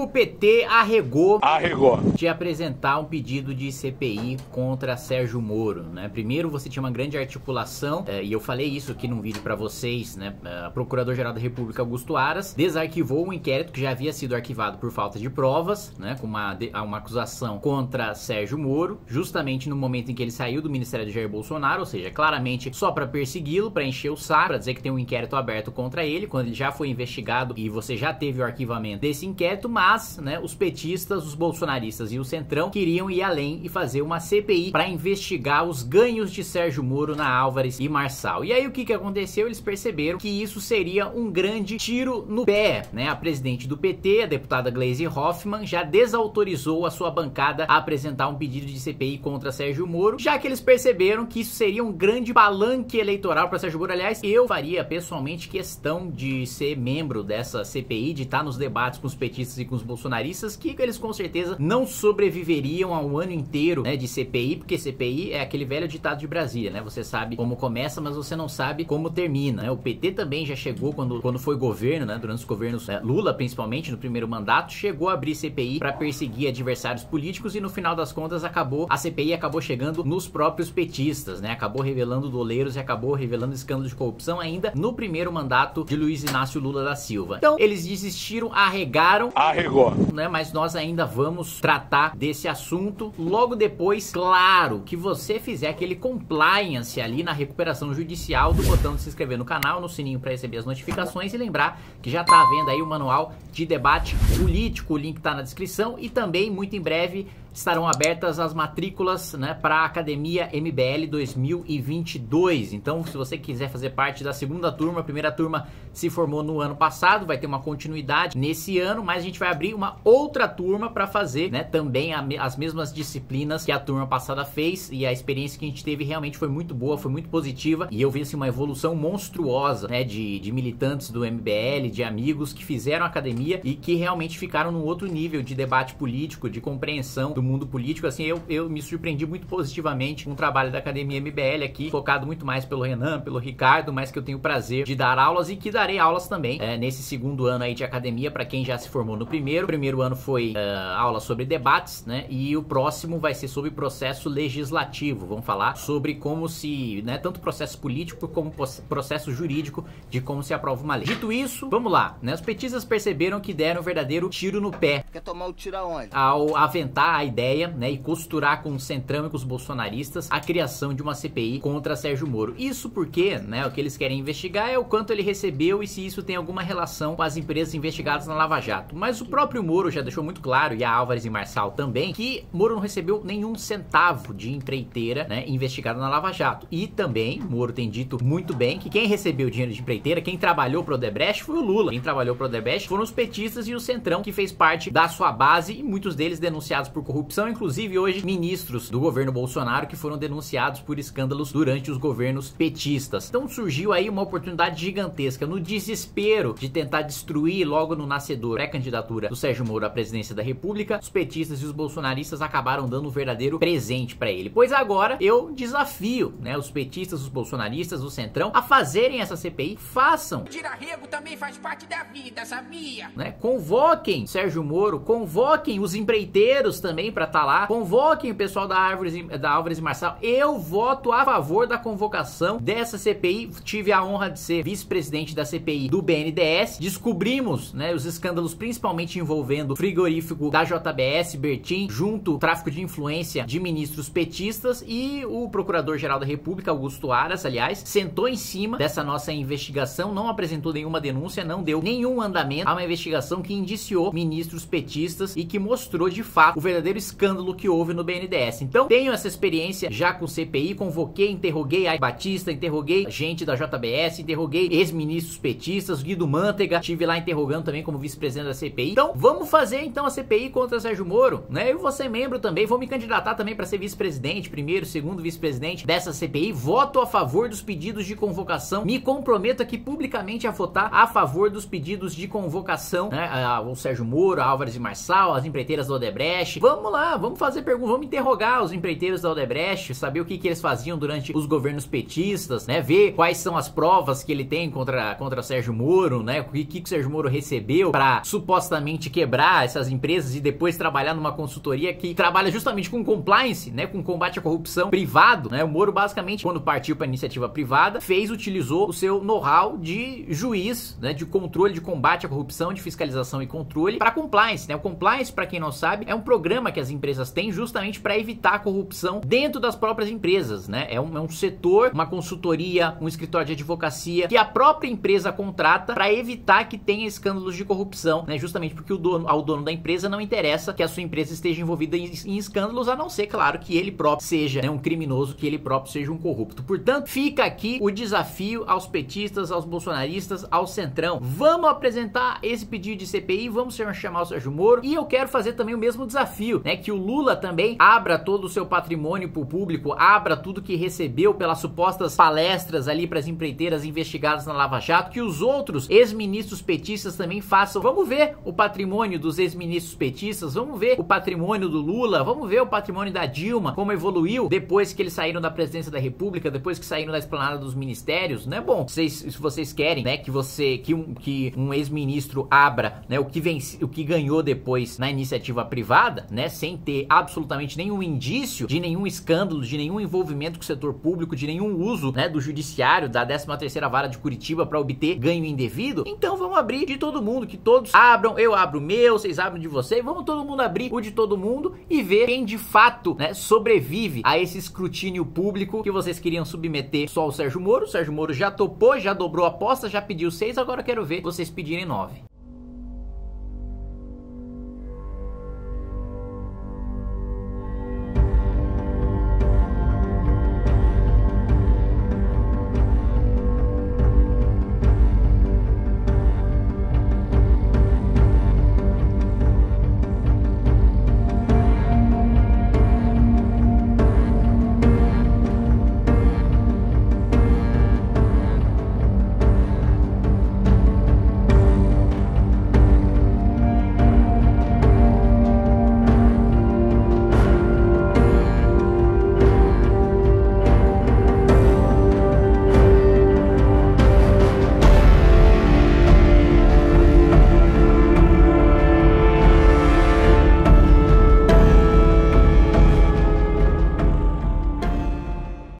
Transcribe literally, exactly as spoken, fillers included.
O P T arregou, arregou de apresentar um pedido de C P I contra Sérgio Moro, né? Primeiro você tinha uma grande articulação, é, e eu falei isso aqui num vídeo pra vocês, né? A Procurador-Geral da República, Augusto Aras, desarquivou um inquérito que já havia sido arquivado por falta de provas, né? Com uma, uma acusação contra Sérgio Moro, justamente no momento em que ele saiu do Ministério de Jair Bolsonaro, ou seja, claramente só pra persegui-lo, pra encher o saco, pra dizer que tem um inquérito aberto contra ele, quando ele já foi investigado e você já teve o arquivamento desse inquérito, mas, né, os petistas, os bolsonaristas e o Centrão queriam ir além e fazer uma C P I para investigar os ganhos de Sérgio Moro na Álvares e Marçal. E aí o que que aconteceu? Eles perceberam que isso seria um grande tiro no pé, né? A presidente do P T, a deputada Gleisi Hoffmann, já desautorizou a sua bancada a apresentar um pedido de C P I contra Sérgio Moro, já que eles perceberam que isso seria um grande palanque eleitoral para Sérgio Moro. Aliás, eu faria pessoalmente questão de ser membro dessa C P I, de estar nos debates com os petistas e com os bolsonaristas, que eles com certeza não sobreviveriam a um ano inteiro, né, de C P I, porque C P I é aquele velho ditado de Brasília, né? Você sabe como começa, mas você não sabe como termina, né? O P T também já chegou quando, quando foi governo, né? Durante os governos é, Lula, principalmente no primeiro mandato, chegou a abrir C P I para perseguir adversários políticos e no final das contas acabou, a C P I acabou chegando nos próprios petistas, né? Acabou revelando doleiros e acabou revelando escândalos de corrupção ainda no primeiro mandato de Luiz Inácio Lula da Silva. Então, eles desistiram, arregaram, arregou, né? Mas nós ainda vamos tratar desse assunto logo depois, claro, que você fizer aquele compliance ali na recuperação judicial do botão de se inscrever no canal, no sininho para receber as notificações e lembrar que já tá vendo aí o manual de debate político, o link tá na descrição e também muito em breve estarão abertas as matrículas, né, para a Academia M B L dois mil e vinte e dois. Então, se você quiser fazer parte da segunda turma, a primeira turma se formou no ano passado, vai ter uma continuidade nesse ano, mas a gente vai abrir uma outra turma para fazer, né, também a, as mesmas disciplinas que a turma passada fez, e a experiência que a gente teve realmente foi muito boa, foi muito positiva, e eu vi assim uma evolução monstruosa, né, de, de militantes do M B L, de amigos que fizeram academia e que realmente ficaram num outro nível de debate político, de compreensão do mundo político. Assim, eu, eu me surpreendi muito positivamente com o trabalho da Academia M B L aqui, focado muito mais pelo Renan, pelo Ricardo, mas que eu tenho o prazer de dar aulas e que darei aulas também é, nesse segundo ano aí de academia para quem já se formou no primeiro. O primeiro ano foi uh, aula sobre debates, né, e o próximo vai ser sobre processo legislativo. Vamos falar sobre como se, né, tanto processo político como processo jurídico de como se aprova uma lei. Dito isso, vamos lá, né, os petistas perceberam que deram um verdadeiro tiro no pé. Quer tomar o tiro aonde? Ao aventar a ideia, né, e costurar com o Centrão e com os bolsonaristas a criação de uma C P I contra Sérgio Moro. Isso porque, né, o que eles querem investigar é o quanto ele recebeu e se isso tem alguma relação com as empresas investigadas na Lava Jato. Mas o próprio Moro já deixou muito claro, e a Álvares e Marçal também, que Moro não recebeu nenhum centavo de empreiteira, né, investigada na Lava Jato. E também, Moro tem dito muito bem que quem recebeu dinheiro de empreiteira, quem trabalhou pro Odebrecht foi o Lula. Quem trabalhou pro Odebrecht foram os petistas e o Centrão, que fez parte da sua base, e muitos deles denunciados por corrupção, inclusive hoje ministros do governo Bolsonaro que foram denunciados por escândalos durante os governos petistas. Então surgiu aí uma oportunidade gigantesca, no desespero de tentar destruir logo no nascedor pré-candidatura do Sérgio Moro à presidência da República, os petistas e os bolsonaristas acabaram dando um verdadeiro presente para ele. Pois agora eu desafio, né, os petistas, os bolsonaristas, o Centrão a fazerem essa C P I, façam. Tira-rego também faz parte da vida, sabia? Né, convoquem Sérgio Moro, convoquem os empreiteiros também para estar lá, convoquem o pessoal da Álvares, da Álvares e Marçal. Eu voto a favor da convocação dessa C P I. Tive a honra de ser vice-presidente da C P I do B N D E S. Descobrimos, né, os escândalos principalmente envolvendo o frigorífico da J B S, Bertin, junto ao tráfico de influência de ministros petistas, e o Procurador-Geral da República, Augusto Aras, aliás, sentou em cima dessa nossa investigação, não apresentou nenhuma denúncia, não deu nenhum andamento a uma investigação que indiciou ministros petistas e que mostrou de fato o verdadeiro escândalo que houve no B N D E S. Então, tenho essa experiência já com C P I, convoquei, interroguei a Batista, interroguei gente da J B S, interroguei ex-ministros petistas, Guido Mantega, estive lá interrogando também como vice-presidente da C P I. Então, vamos fazer então a C P I contra Sérgio Moro, né? Eu vou ser membro também, vou me candidatar também para ser vice-presidente, primeiro, segundo vice-presidente dessa C P I. Voto a favor dos pedidos de convocação, me comprometo aqui publicamente a votar a favor dos pedidos de convocação, né? O Sérgio Moro, a Álvares e Marçal, as empreiteiras do Odebrecht. Vamos Vamos lá, vamos fazer perguntas, vamos interrogar os empreiteiros da Odebrecht, saber o que, que eles faziam durante os governos petistas, né? Ver quais são as provas que ele tem contra, contra Sérgio Moro, né? O que, que o Sérgio Moro recebeu para supostamente quebrar essas empresas e depois trabalhar numa consultoria que trabalha justamente com compliance, né? Com combate à corrupção privado, né? O Moro basicamente, quando partiu para iniciativa privada, fez, utilizou o seu know-how de juiz, né? De controle, de combate à corrupção, de fiscalização e controle para compliance, né? O compliance, para quem não sabe, é um programa que as empresas têm justamente para evitar a corrupção dentro das próprias empresas, né? É um, é um setor, uma consultoria, um escritório de advocacia que a própria empresa contrata para evitar que tenha escândalos de corrupção, né? Justamente porque o dono, ao dono da empresa não interessa que a sua empresa esteja envolvida em, em escândalos, a não ser, claro, que ele próprio seja, né, um criminoso, que ele próprio seja um corrupto. Portanto, fica aqui o desafio aos petistas, aos bolsonaristas, ao Centrão. Vamos apresentar esse pedido de C P I, vamos chamar o Sérgio Moro, e eu quero fazer também o mesmo desafio, né? Que o Lula também abra todo o seu patrimônio para o público, abra tudo que recebeu pelas supostas palestras ali para as empreiteiras investigadas na Lava Jato, que os outros ex-ministros petistas também façam. Vamos ver o patrimônio dos ex-ministros petistas, vamos ver o patrimônio do Lula, vamos ver o patrimônio da Dilma, como evoluiu depois que eles saíram da presidência da República, depois que saíram da esplanada dos ministérios, né? Bom, vocês, se vocês querem, né, que você, que um, que um ex-ministro abra, né, o que vence, o que ganhou depois na iniciativa privada, né, sem ter absolutamente nenhum indício de nenhum escândalo, de nenhum envolvimento com o setor público, de nenhum uso, né, do judiciário, da décima terceira vara de Curitiba para obter ganho indevido, então vamos abrir de todo mundo, que todos abram, eu abro o meu, vocês abrem de vocês, vamos todo mundo abrir o de todo mundo e ver quem de fato, né, sobrevive a esse escrutínio público que vocês queriam submeter só o Sérgio Moro. O Sérgio Moro já topou, já dobrou a aposta, já pediu seis, agora eu quero ver vocês pedirem nove.